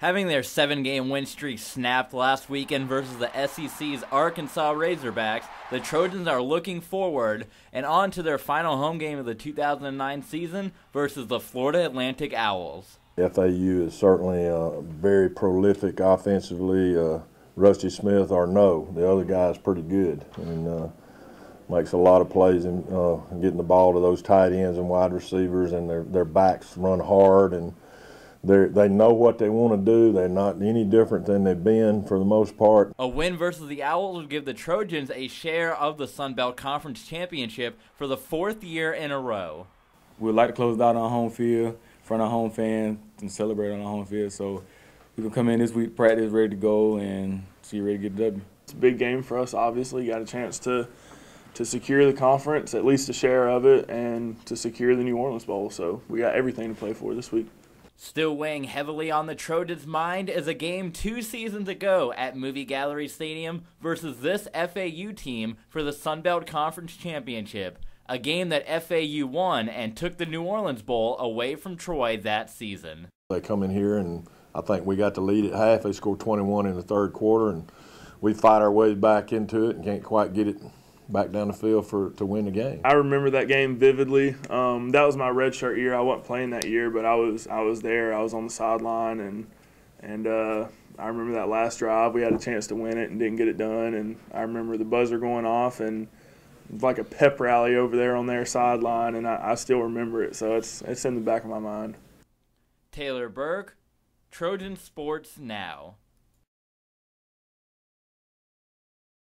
Having their 7-game win streak snapped last weekend versus the SEC's Arkansas Razorbacks, the Trojans are looking forward and on to their final home game of the 2009 season versus the Florida Atlantic Owls. FAU is certainly very prolific offensively. Rusty Smith, the other guy's pretty good and makes a lot of plays in getting the ball to those tight ends and wide receivers, and their backs run hard, and they know what they want to do. They're not any different than they've been for the most part. A win versus the Owls would give the Trojans a share of the Sun Belt Conference Championship for the 4th year in a row. We'd like to close it out on home field, in front of home fans, and celebrate on the home field. So we can come in this week, practice, ready to go, and see ready to get the W. It's a big game for us, obviously. You got a chance to secure the conference, at least a share of it, and to secure the New Orleans Bowl. So we got everything to play for this week. Still weighing heavily on the Trojans' mind is a game 2 seasons ago at Movie Gallery Stadium versus this FAU team for the Sun Belt Conference Championship, a game that FAU won and took the New Orleans Bowl away from Troy that season. They come in here, and I think we got the lead at half. They scored 21 in the third quarter, and we fight our way back into it and can't quite get it back down the field to win the game. I remember that game vividly. That was my redshirt year. I wasn't playing that year, but I was there. I was on the sideline, and I remember that last drive. We had a chance to win it and didn't get it done. And I remember the buzzer going off and like a pep rally over there on their sideline, and I still remember it. So it's in the back of my mind. Taylor Burke, Trojan Sports Now.